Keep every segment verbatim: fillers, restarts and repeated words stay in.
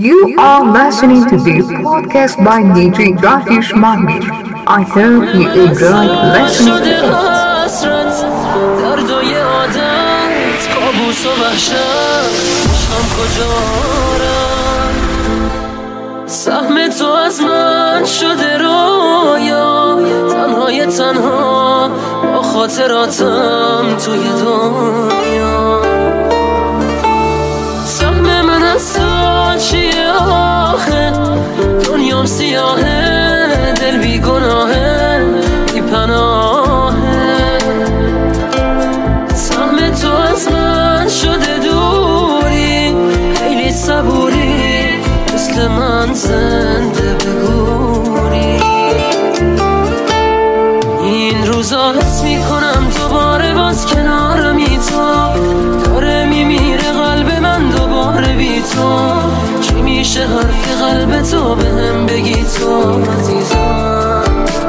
You are listening to the podcast by D J Rakesh Mahmir. I hope you enjoy listening to it. دردای عادت کابوس و وحشت شم کجا رفت سهم تو از من شده رویا تنهای تنها با خاطراتم توی دنیا سهم من از تو چیه آخه دنیام سیاهه دل بی گناهه بی پناهه سهم تو از من شده دوری خیلی صبوری مثل من زنده بگوری این روزا حس میکنم دوباره باز کنارمی تو داره میمیره قلب من دوباره بی تو چی میشه حرف قلب تو به هم بگی تو عزیزم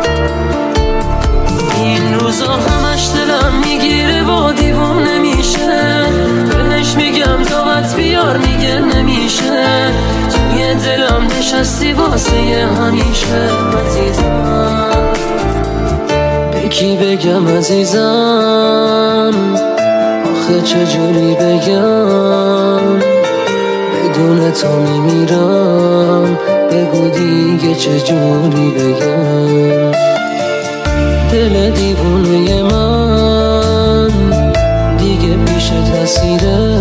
این روزا همش دلم میگیره و دیوونه میشه بهش میگم دعوت بیار میگه نمیشه توی دلم نشستی واسه همیشه عزیزم به کی بگم عزیزم آخه چجوری بگم بدون تو میمیرم بگو دیگه چجوری بگم دل دیوونه من دیگه پیش تاثیره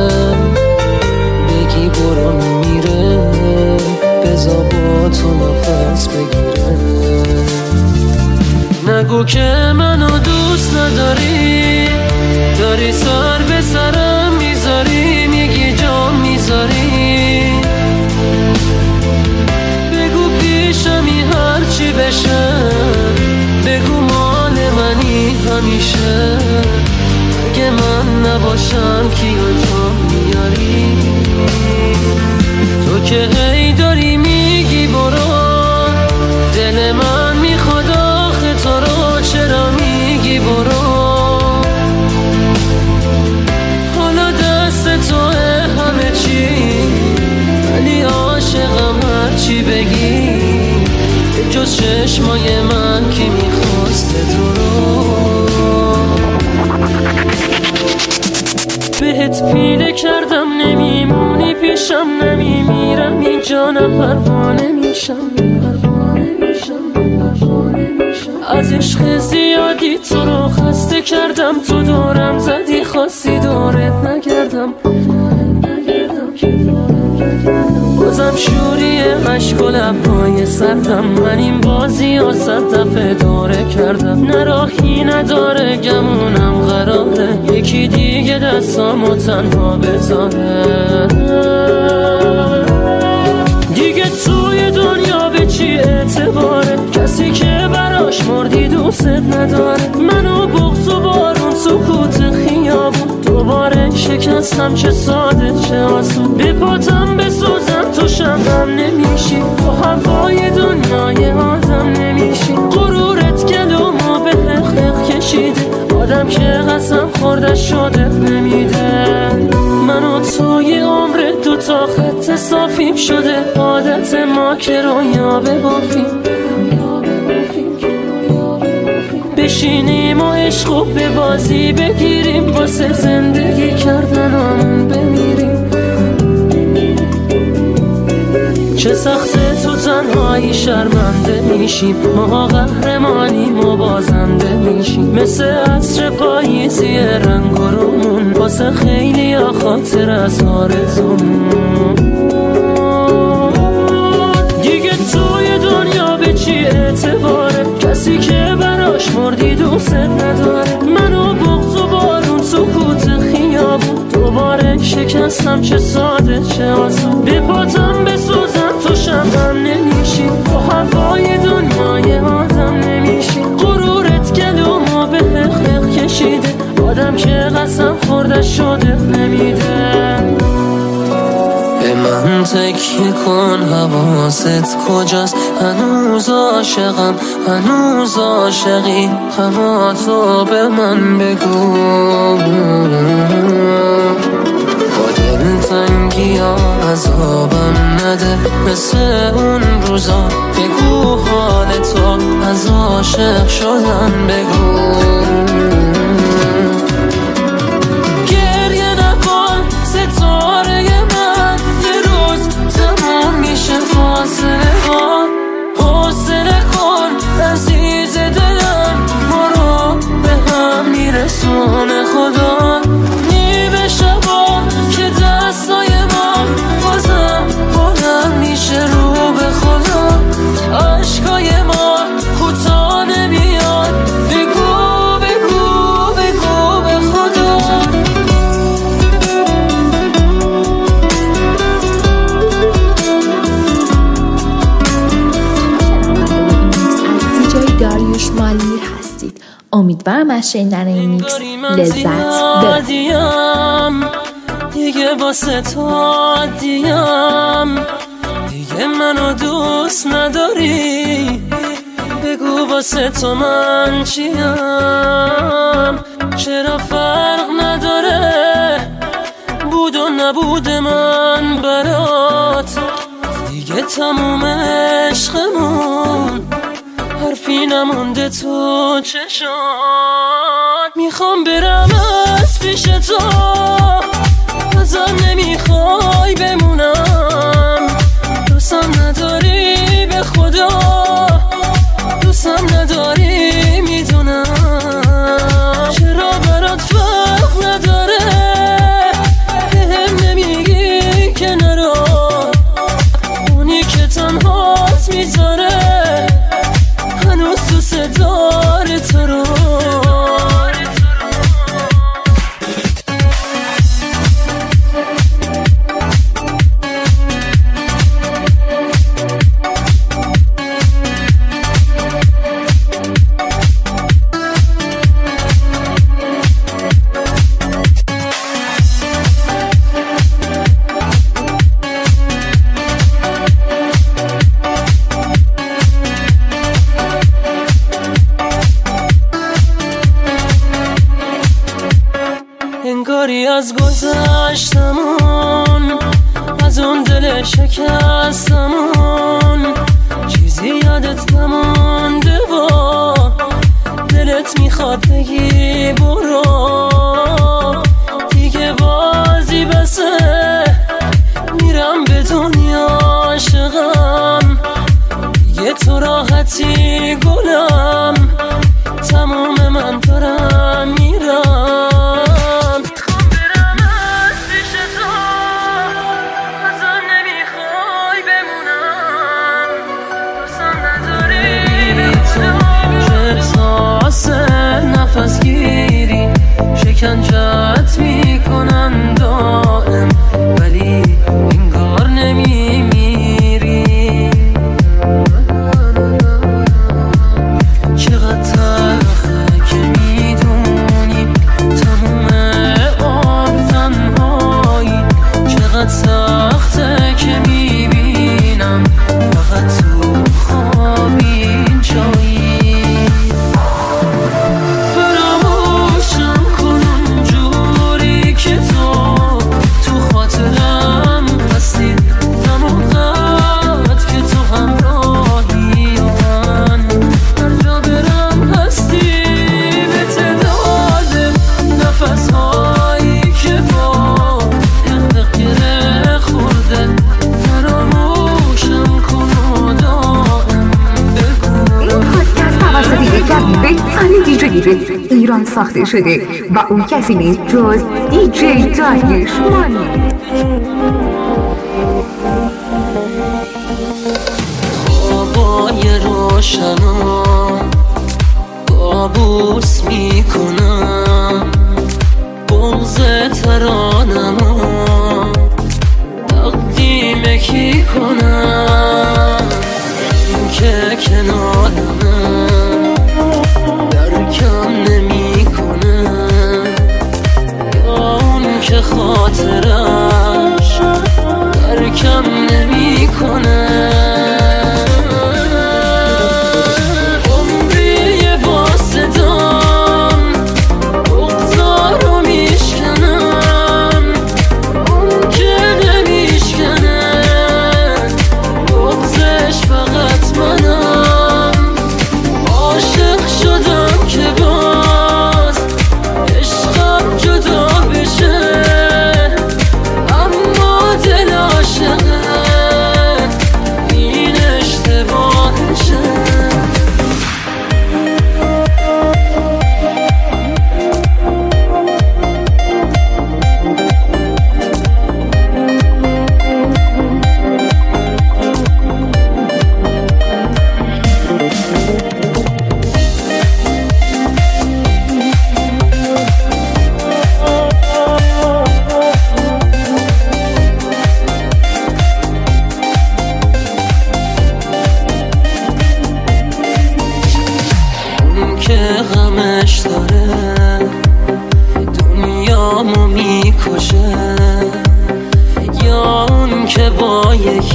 بگی برو میمیره بذار با تو نفس بگیره نگو که منو دوست نداری داری سر به سرم میذاری میگی جام میذاری بگو پیشمی هرچی بشه بگو مال منی همیشه اگه من نباشم کیو جام میاری تو که هی داری میگی برو دل من میخواد آخه تو رو چرا میگی برو حالا دست توه همه چی ولی عاشقم هرچی بگی جز چشمای من کی میخواست تو رو بهت پیله کردم نمیمونی پیشم نمیمیرم اینجا نه پروانه میشم پروانه میشم پروانه میشم از عشق زیادی تو رو خسته کردم تو دورم زدی خواستی دورت نگردم بازم شوری عشق و لبهای سردم من این بازی ها صد دفعه دوره کردم نه راهی نداره گمونم قراره یکی دیگه دستامو تنها بذاره دیگه توی دنیا به چی اعتباره کسی که براش مردی دوست نداره منو بغض و بارون سکوت خیابون دوباره شکستم چه ساده چه آسون به پاتم بسوزم تو شمعم نمیشی تو هوای دنیای آدم نمیشی غرورت گلومو به حق کشیده آدم که قسم خورده شده نمیده منو توی عمر دو تا خط صافیم شده عادت ما که رویا ببافیم بشینیم و عشقو به بازی بگیریم واسه زندگی کردنمون بمیریم چه سخته تو تنهایی شرمنده میشیم ما قهرمانیم و بازنده میشیم مثل عصر پاییزی رنگ و رومون واسه خیلی ها خاطر از آرزومون دیگه توی دنیا به چی اعتباره کسی که براش مردی دوست نداره منو بغض و بارون سکوت خیابون دوباره شکستم چه ساده چه آسون به پاتم بسوزم تو شمعم نمیشی تو هوای دنیای آدم نمیشی غرورت گلومو به حق کشیده آدم که قسم خورده شده نمیده به من تکیه کن حواست کجاست هنوز عاشقم هنوز عاشقی اما تو به من بگو با دل تفنگی ها عذابم نده مثل اون روزا. بگو حال تو از عاشق شدن بگو. گریه نکن ستاره من، یه روز تموم میشه فاصله ها. حوصله کن عزیز دلم، ما رو به هم میرسونه خدا. نیمه شبا که دستای ما بازم بلند میشه رو به خدا. عشقای ما کوتاه نمیاد، بگو بگو بگو به خدا. دیجی داریوش مالمیر هستید. امیدوارم از شنیدن این میکس لذت ببرید. دیگه واسه تو دیم، دیگه منو دوست نداری. بگو واسه تو من چیم، چرا فرق نداره بود و نبود من برات. دیگه تموم عشقمون، حرفی نمونده تو چشات. میخوام برم از پیش تو، ازم نمیخوای بمونم. دوستم نداری به خدا، دوستم نداری میدونم. چرا برات فرق نداره بهم نمیگی که نرو. اونی که تنهات میذاره هنوز دوست داره تو رو. انگاری از گذشتمون، از اون دل شکستمون چیزی یادت نمونده و دلت میخواد بگی برو. دیگه بازی بسه میرم به دنیا عاشقم. دیگه تو راحتی گلم، تموم من دارم میرم. نفس گیری شکنجت میکنن دائم، ولی انگار نمیمیری. چقدر تلخه که میدونی تموم عمر تنهایی. چقدر سخته که میبینم فقط تو خواب این جایی. ایران ساخته شده و اون کسی نیست جز دیجی داریوش مالمیر. خوابای روشنو کابوس میکنم، بغض ترانمو تقدیم کی کنم. این که کنارمه درکم نمیکنه، یا اون که خاطرش درکم نمیکنه. Yeah.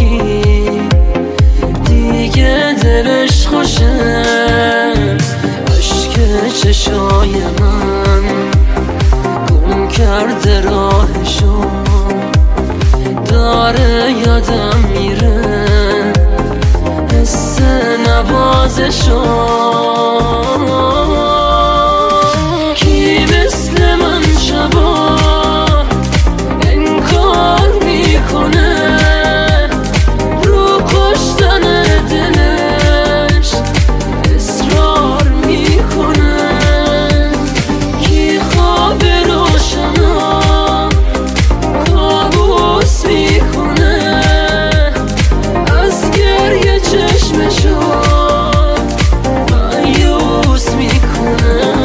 کی دیگه دلش خوشه عشق چشای من گم کرده راهشو داره یادم میره حس نوازشو کی مثل من شبا انکار میکنه رو کشتن دلش اصرار میکنه کی خواب روشنا کابوس میکنه از گریه چشمشو مایوس میکنه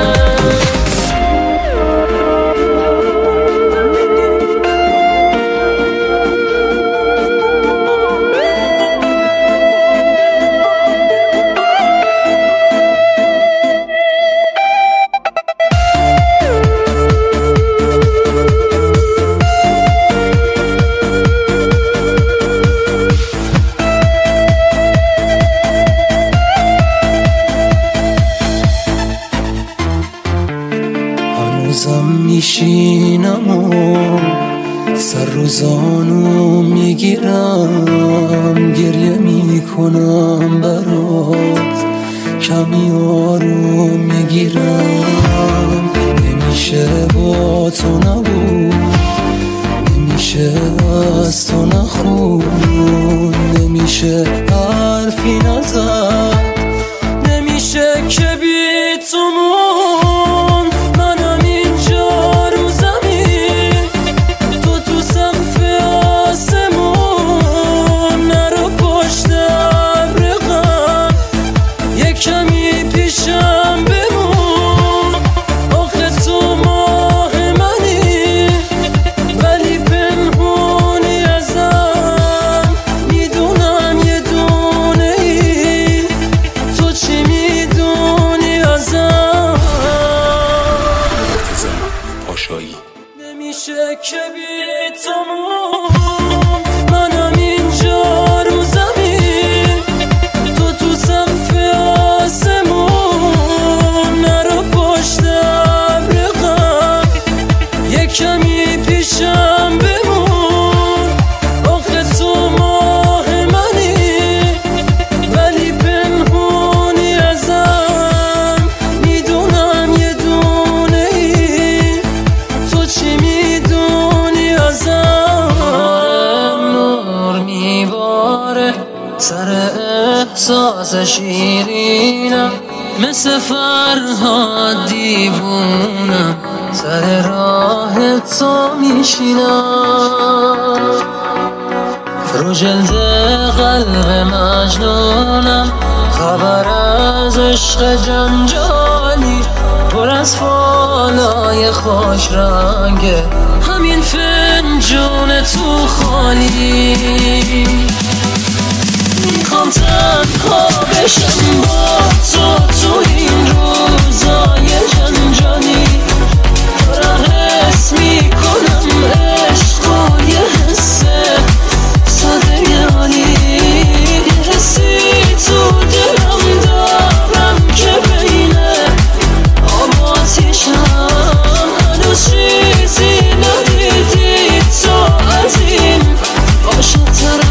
هنوزم میشینم و سر روزانو میگیرم گریه میکنم برات کمی آروم میگیرم نمیشه با تو نبود نمیشه از تو نخون نمیشه حرفی نزد نمیشه که بی تو مون منم اینجا رو زمین تو تو سقف آسمون نرو پشت ابر غم یه کمی پیشم بمون آخه تو ماه منی ولی پنهونی ازم میدونم یه دونه ای تو چی میدونی ازم پاشایی نمیشه که بی تو مون منم اینجا رو زمین تو تو سقف آسمون نرو پشت ابر غم یه کمی پیشم بمون آخه تو ماه منی ولی پنهونی ازم میدونم یه دونه ای تو چی میدونی ازم نور میباره سر احساس شیرینم مثل فرهاد دیوونم سر راه تو میشینم رو جلد قلب مجنونم خبر از عشق جنجالی پر از فالای خوش رنگه همین فنجون تو خالی میخوام تنها بشم با تو تو این روزای جنجالی دارم حس میکنم عشق و یه حس ساده عالی یه حسی تو دلم دارم که بینه آب و آتیشم هنوز چیزی ندیدی تو از این عاشق‌تر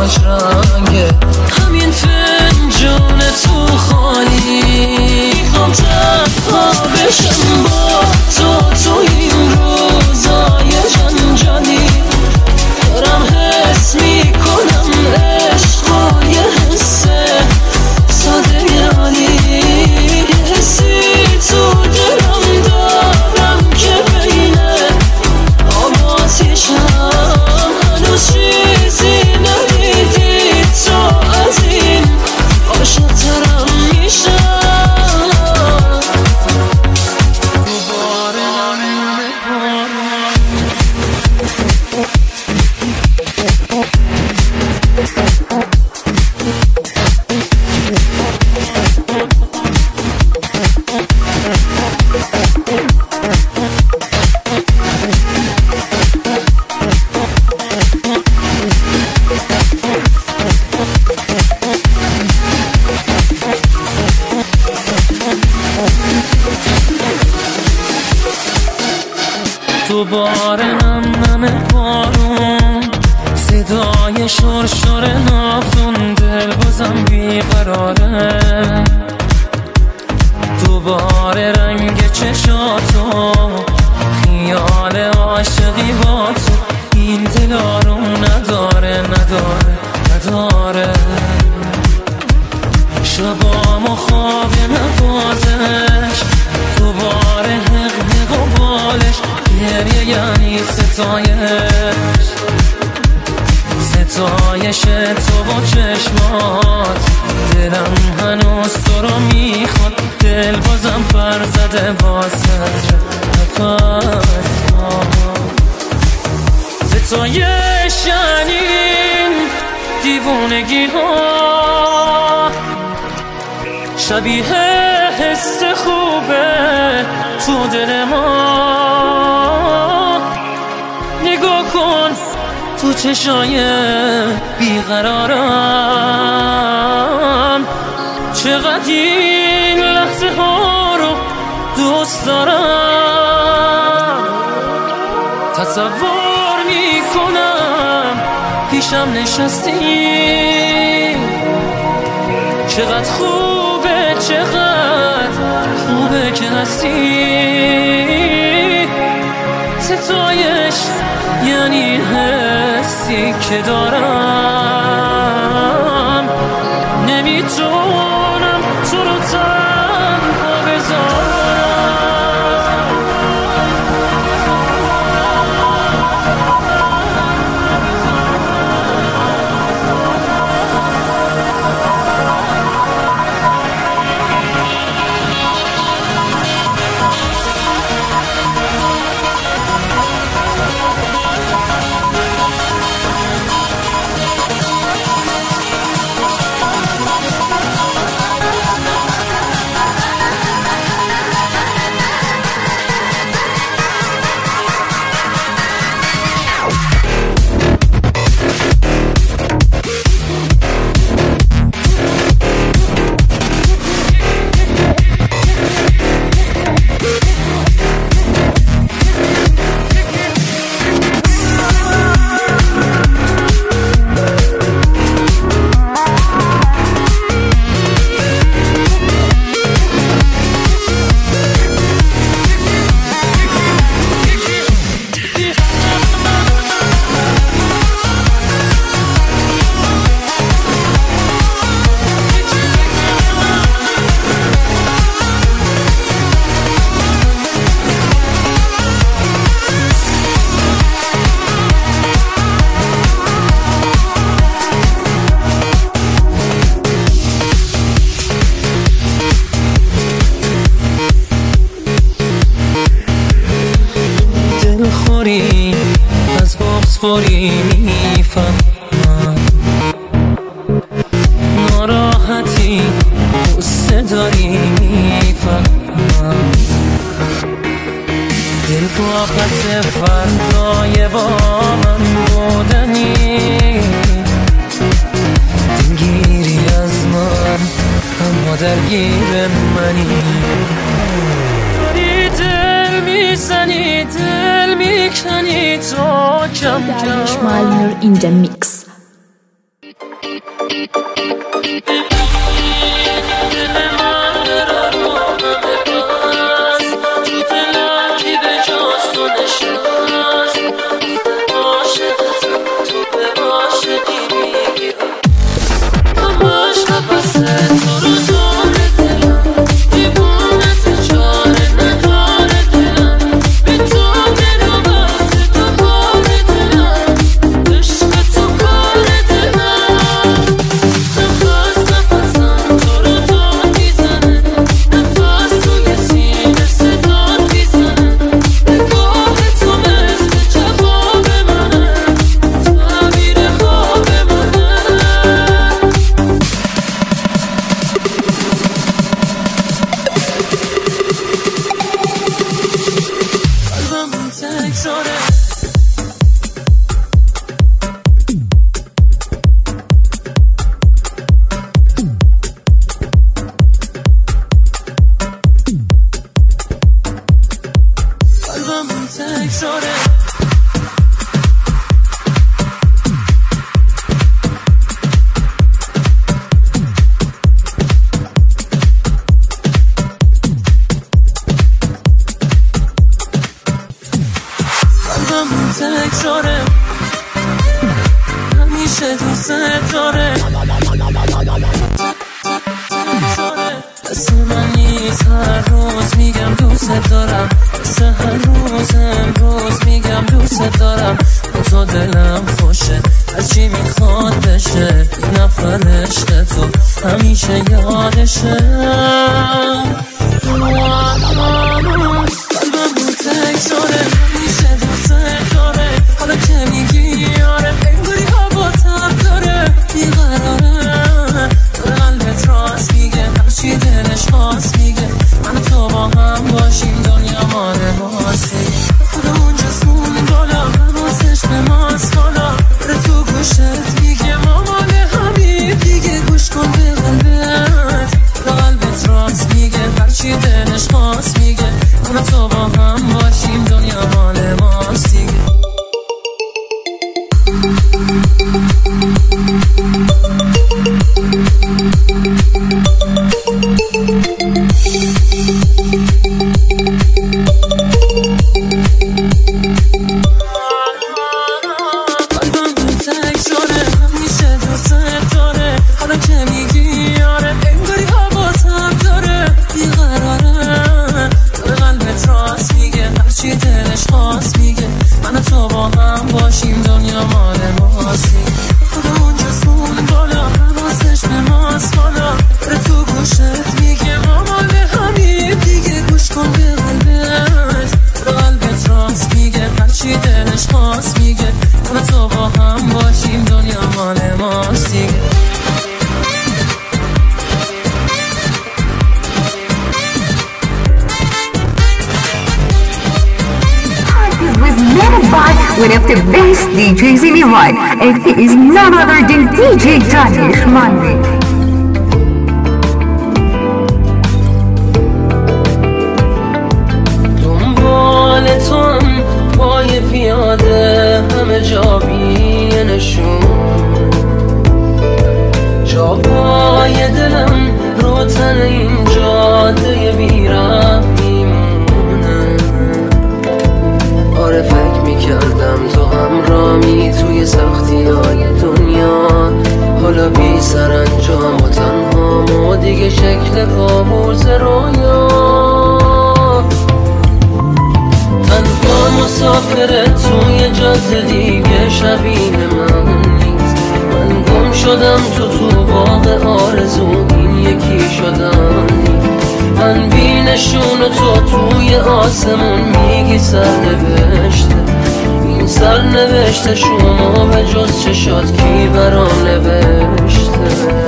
باش رنگه همین فنجان تو خالی میخوام تنها بشم با تو تو این روزای جنجالی دارم حس میکنم عشق و یه حس ساده عالی یه حسی تو دلم دارم که بینه آب آتیشم هنوز چیزی ندیدی تو از این عاشق ترم میشم دوباره نم نم بارون صدای شرشر نافتون دل بازم بیقراره دوباره رنگ چشاتو خیال عاشقی با تو این دل آروم نداره نداره نداره شبام و خواب نوازش دوباره حق حق و بالش گریه یعنی ستایش ستایش تو با چشمات دلم هنوز تو رو میخواد دل بازم پر زده با سطر نفس ستایش یعنی دیوونگی ها شبیه حس خوبه تو دل ما نگاه کن تو چشای بیقرارم چقدر این لحظه ها رو دوست دارم تصور میکنم پیشم نشستی چقدر خوبه چقدر خوبه که هستی ستایش یعنی حسی که دارم نمیتونم تو رو تنها بذارم از بغض خوری میفهمم ناراحتی قصه داری میفهمم دل واپس فردای با من بودنی دلگیری از من اما درگیر منی داری دل میزنی دل میکنی تو کم کم Dariush Malnur in the mix. همیشه دوست داره. مثل من نیست هر روز میگم دوست دارم، مثل هر روز امروز میگم دوست دارم. با تو دلم خوشه از چی میخواد بشه، یه نفر عشق تو همیشه یادشه. قلبم رو تکراره همیشه دوست داره. حالا که میگی آره انگاری هوا تب داره، بیقراره داره قلبت راست میگه، هرچی دلش خواست میگه. من تو با هم باشیم دنیا مال ماست. خدا اونجاست اون بالا حواسش به ماست حالا، بره تو گوشت میگه ما مال همین دیگه. گوش کن به قلبت داره قلبت راست میگه، هرچی دلش خواست میگه. من تو با هم باشیم دنیا مال ماست دیگه. One of the best D Js in Iran, and he is none other than D J Danish Mahmir. دنبال تو هم پای پیاده همه جا بی نشون، جا پای دلم رو تن این جاده بیرم میمونه. آره فکر میکردم تو همرامی توی سختی های دنیا، حالا بی سرانجام و تنها و دیگه شکل کابوس رویا. تنها مسافره توی جاده دیگه شبیه من نیست. من گم شدم تو تو باغ آرزو، این یکی شدم من بی نشون و تو توی آسمون میگی سرنوشته. این سرنوشته شما به جز چشات کی برام نوشته.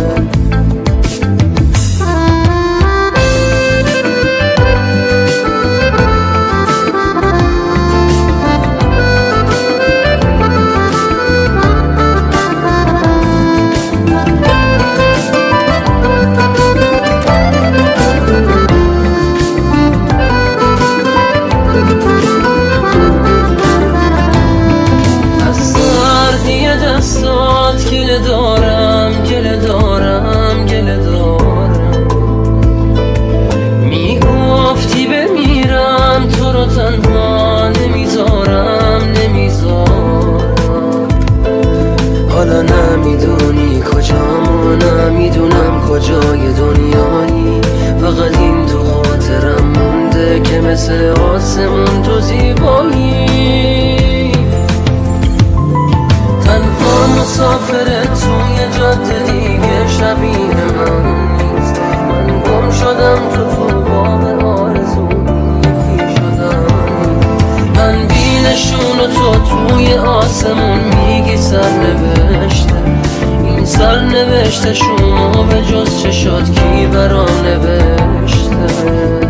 گله دارم گله دارم گله دارم، میگفتی بمیرم تو رو تنها نمیذارم نمیذارم. حالا نمیدونی کجام و نمیدونم کجای دنیایی، فقط این تو خاطرم مونده که مثل آسمون تو زیبایی. تنها مسافره توی جاده دیگه شبیه من نیست. من گم شدم تو تو باغ آرزو یکی شدم. من بی نشون و تو توی آسمون میگی سرنوشته. این سرنوشته شما به جز چشات کی برام نوشته.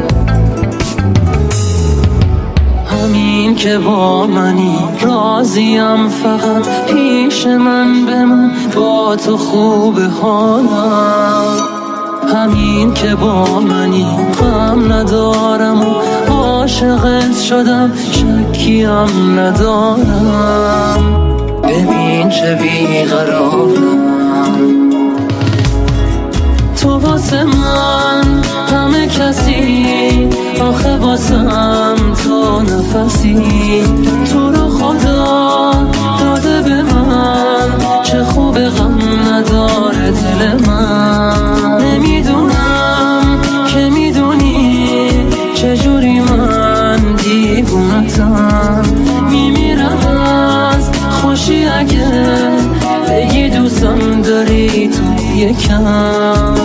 همین که با منی راضیم، فقط پیش من بمون با تو خوب حالم. همین که با منی غم ندارم و عاشقت شدم شکیم ندارم. ببین چه بیقرارم تو واسه من همه کسی، آخه واسم تو نفسی. تو رو خدا داده به من چه خوبه دل من. نمیدونم که میدونی چجوری من دیوونتم، میمیرم از خوشی اگه بگی دوستم داری تو یکم.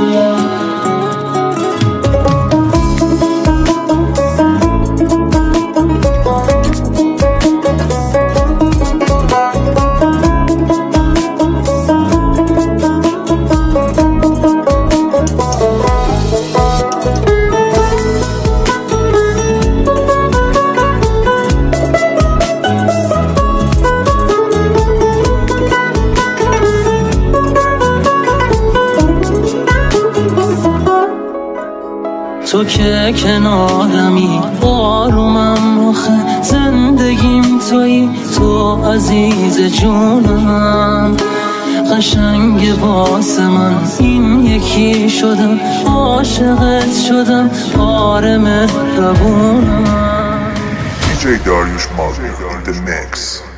تو که کنارمی آرومم، آخه زندگیم تویی، تو عزیز جونم. قشنگ واسه من این یکی شدم، عاشقت شدم، آره مهربونم. دی جی Dariush Magir in the mix.